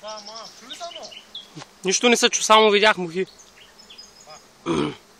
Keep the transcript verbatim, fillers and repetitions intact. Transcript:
Да, ма, чули само? Нищо не се чу, само видях мухи.